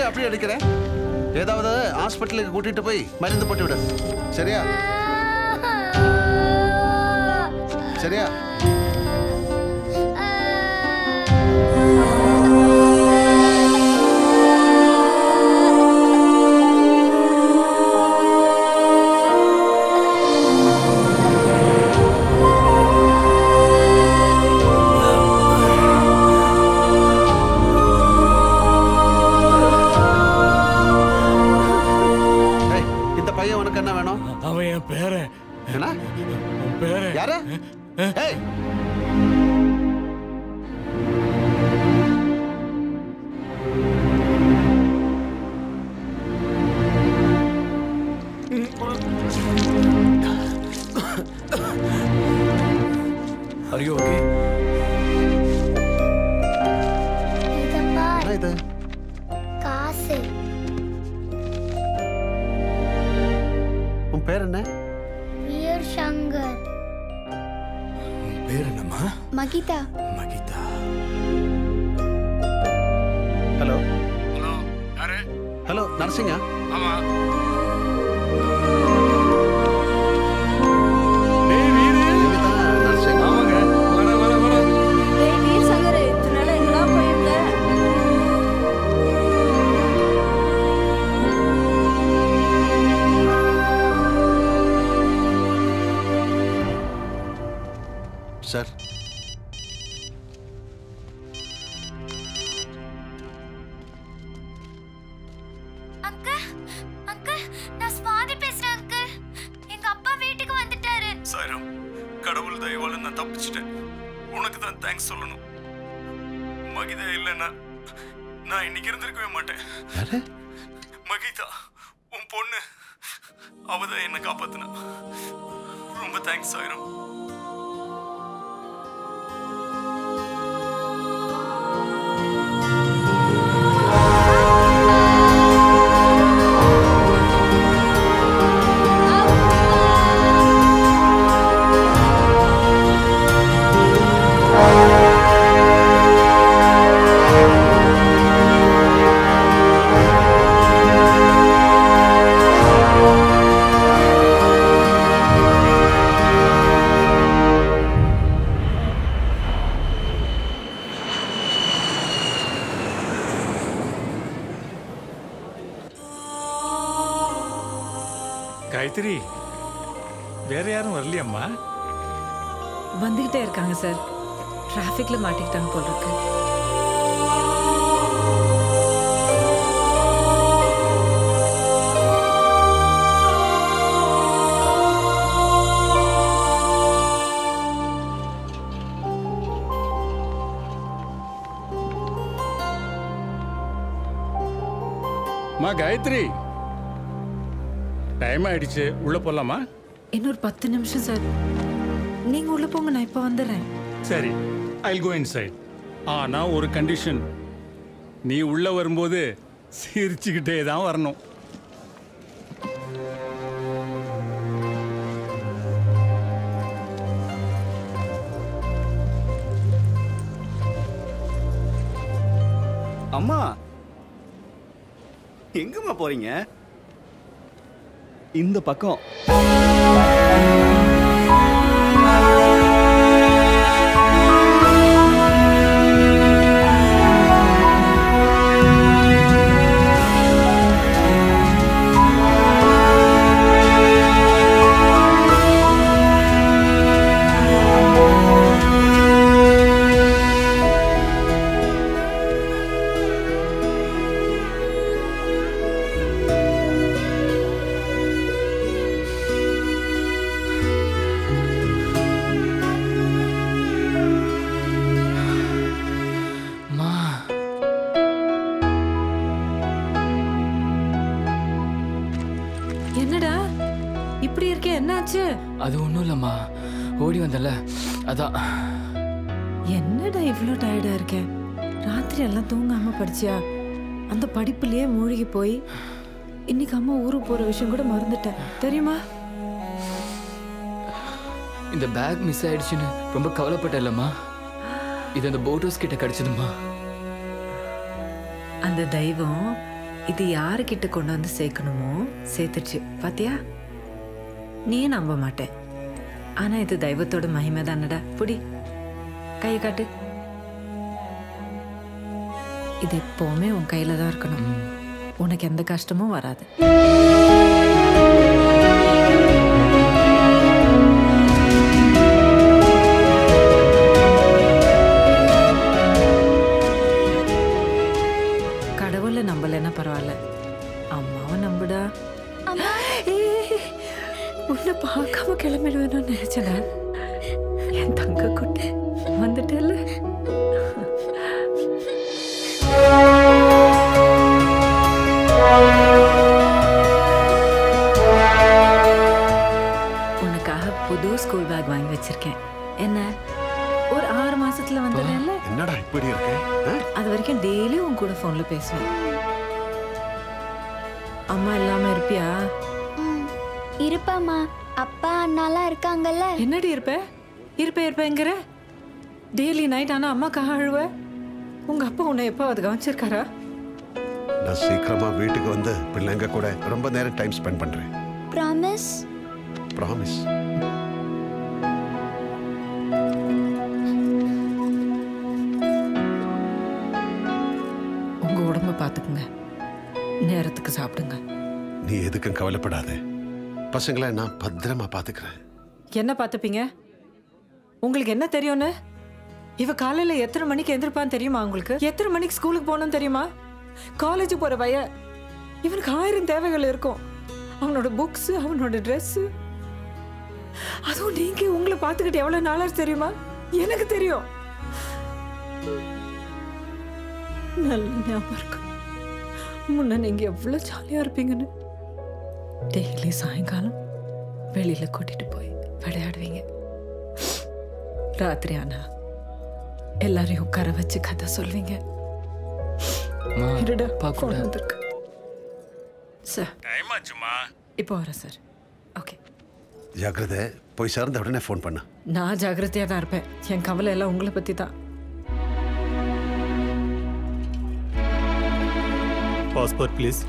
அப்படியே அடிக்கிறேன்? ஏதாவது ஹாஸ்பிட்டலுக்கு கூட்டிட்டு போய் மருந்து போட்டு விடு. சரியா? சரியா? Are you okay? என்ன இது? காசு. உன் பேர் என்ன? வீர் சங்கர். உன் பேர் என்னம்மா? மகிதா. மகிதா. ஹலோ. ஹலோ யாரு? ஹலோ நரசிங்கா? ஆமா. சார் அங்கிள் அங்கிள் நான் ஸ்வாதி பேசுறேன் அங்கிள். எங்க அப்பா வீட்டுக்கு வந்துட்டாரு. சாய்ராம், கடவுள் தயவால நான் தப்பிச்சிட்டேன். உனக்கு தான் தேங்க்ஸ் சொல்லணும். மகிதா இல்லைன்னா நான் இன்னைக்கு இருந்திருக்கவே மாட்டேன். மகிதா உன் பொண்ணு, அவதான் என்னை காப்பாத்தினா. ரொம்ப தேங்க்ஸ் சாய்ராம். காயத்ரி, வேற யாரும் வரலையம்மா? வந்துகிட்டே இருக்காங்க சார். டிராஃபிக்ல மாட்டிக்கிட்டாங்க போல இருக்கு. மா காயத்ரி, டைம் ஆயிடுச்சு, உள்ள போலாமா? இன்னொரு 10 நிமிஷம் சார். நீங்க உள்ள போங்க, நான் இப்ப வந்துடுறேன். சரி, I'll go inside. ஆனா ஒரு கண்டிஷன், நீ உள்ள வரும்போது சிரிச்சுக்கிட்டே தான் வரணும். அம்மா, எங்கம்மா போறீங்க? இந்த பக்கம். என்னடா இப்படி இருக்கே, என்னாச்சு? அது ஒண்ணும் இல்லம்மா, ஓடி வந்தல அதான். என்னடா இவ்ளோ டயர்டா இருக்க? ராத்திரி எல்லாம் தூங்காம படிச்சியா? அந்த படிப்புலயே மூழ்கி போய் இன்னைக்கு அம்மா ஊருக்கு போற விஷயம் கூட மறந்துட்டேன் தெரியுமா? இந்த பேக் மிஸ் ஆயிடுச்சுன்னு ரொம்ப கவலைப்பட்டேன்லம்மா. இது அந்த போட் ஹவுஸ் கிட்ட கிடைச்சதுமா. அந்த தெய்வம் இது யாருக்கிட்ட கொண்டு வந்து சேர்க்கணுமோ சேர்த்துச்சு பாத்தியா? நீ நம்ப மாட்டேன், ஆனா இது தெய்வத்தோட மகிமை தானடா. புடி, கையை காட்டு. இது எப்பவுமே உன் கையில தான் இருக்கணும். உனக்கு எந்த கஷ்டமும் வராது. கடவுளை நம்பலன்னா பரவாயில்ல, அம்மாவை நம்புடா. உன்னை பார்க்காம கிளம்பிடுவேன்னு நினைச்சடா. என் தங்க குட்டி வந்துட்டேல்ல. உனக்காக புது ஸ்கூல் பேக் வாங்கி வச்சிருக்கேன். என்ன ஒரு 6 மாசத்துல வந்துடல? என்னடா இப்படி இருக்கு? அது வரைக்கும் டெய்லி உன் கூட போன்ல பேசுவேன். அம்மா இல்லாம இருப்பியா? இருப்பாமா, அப்பா அண்ணாலாம் இருக்காங்கல்ல. என்னடி இருப்பேங்கிற? டெய்லி நைட் ஆனா அம்மாக்காக அழுவ. உங்க அப்பா உன்னை எப்போ அது கவனிச்சிருக்காரா? நான் சீக்கிரமா வீட்டுக்கு வந்து பிள்ளைங்க கூட ரொம்ப நேரம் டைம் ஸ்பெண்ட் பண்றேன். ப்ராமிஸ்? ப்ராமிஸ். உங்க உடம்ப பாத்துக்குங்க, நேரத்துக்கு சாப்பிடுங்க. நீ எதுக்கும் கவலைப்படாத, பசங்களை நான் பத்திரமா பாத்துக்கிறேன். என்ன பாத்துப்பீங்க? உங்களுக்கு என்ன தெரியும்னு? இவ காலையில எத்தனை மணிக்கு எந்திருப்பான்னு தெரியுமா உங்களுக்கு? எத்தனை மணிக்கு ஸ்கூலுக்கு போகணும்னு தெரியுமா? காலேஜ் போற பையன், இவனுக்கு 1000 தேவைகள் இருக்கும். அவனோட புக்ஸ், அவனோட ட்ரெஸ். அதுவும் நீங்க உங்களை பார்த்துக்கிட்டு எவ்வளவு நாளாச்சு தெரியுமா? எனக்கு தெரியும். நல்ல ஞாபகம் இருக்கு முன்ன நீங்க எவ்வளவு ஜாலியா இருப்பீங்கன்னு. டெய்லி சாயங்காலம் வெளியில கூட்டிட்டு போய் விளையாடுவீங்க. ராத்திரி ஆனா எல்லாரையும் உட்கார வச்சு கதை சொல்வீங்க. சார் டைம் ஆச்சுமா. இப்போ வரேன் சார். ஓகே, ஜாக்கிரதை. போய் சேர்ந்த உடனே ஃபோன் பண்ண. நான் ஜாக்கிரதையா தான் இருப்பேன். என் கவலை எல்லாம் உங்களை பத்தி தான். Passport please.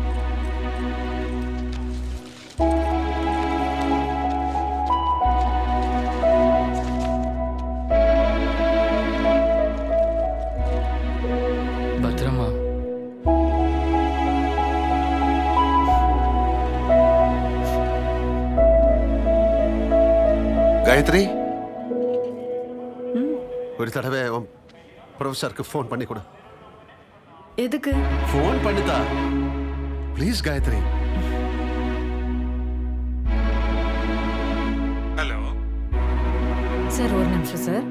பத்திரமா. காயத்ரி, ஒரு தடவை ப்ரொஃபஸருக்கு ஃபோன் பண்ணி கொடு. எதுக்கு ஃபோன் பண்ணிதா? ப்ளீஸ் காயத்ரி. ஹலோ சார், ஒரு நிமிஷம் சார்.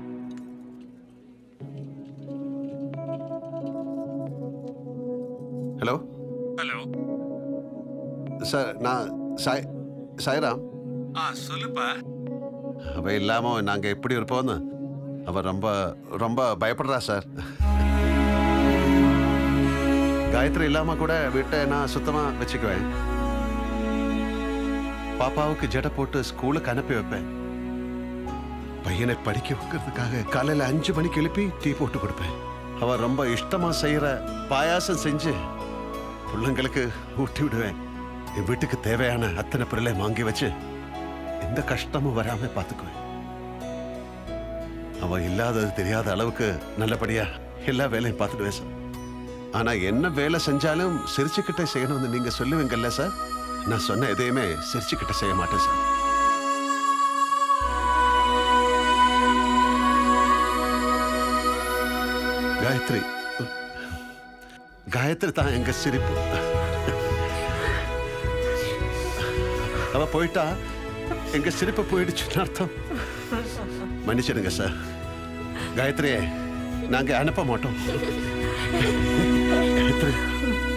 ஹலோ ஹலோ சார், நான் சாய்ராம். சொல்லுப்பா. அவ இல்லாம நாங்க எப்படி இருப்போம்னு அவ ரொம்ப ரொம்ப பயப்படுறா சார். காயத்ரி இல்லாம கூட வீட்டை நான் சுத்தமா வச்சுக்குவேன். பாப்பாவுக்கு ஜடை போட்டு ஸ்கூலுக்கு அனுப்பி வைப்பேன். பையனை படிக்க வைக்கிறதுக்காக காலையில 5 மணிக்கு எழுப்பி டீ போட்டு கொடுப்பேன். அவ ரொம்ப இஷ்டமா செய்யற பாயாசம் செஞ்சு பிள்ளைங்களுக்கு ஊட்டி விடுவேன். என் வீட்டுக்கு தேவையான அத்தனை பொருளை வாங்கி வச்சு எந்த கஷ்டமும் வராம பாத்துக்குவேன். அவ இல்லாதது தெரியாத அளவுக்கு நல்லபடியா எல்லா வேலையும் பார்த்துடுவேன் சார். ஆனா என்ன வேலை செஞ்சாலும் சிரிச்சுக்கிட்டே செய்யணும்னு நீங்க சொல்லுவீங்கல்ல சார். நான் சொன்ன எதையுமே சிரிச்சுக்கிட்ட செய்ய மாட்டேன் சார். காயத்ரி, காயத்ரி தான் எங்க சிரிப்பு. அவ போயிட்டா எங்க சிரிப்பு போயிடுச்சுன்னு அர்த்தம். மன்னிச்சிடுங்க சார். காயத்ரியே நாங்க அனுப்ப மாட்டோம். காயத்ரி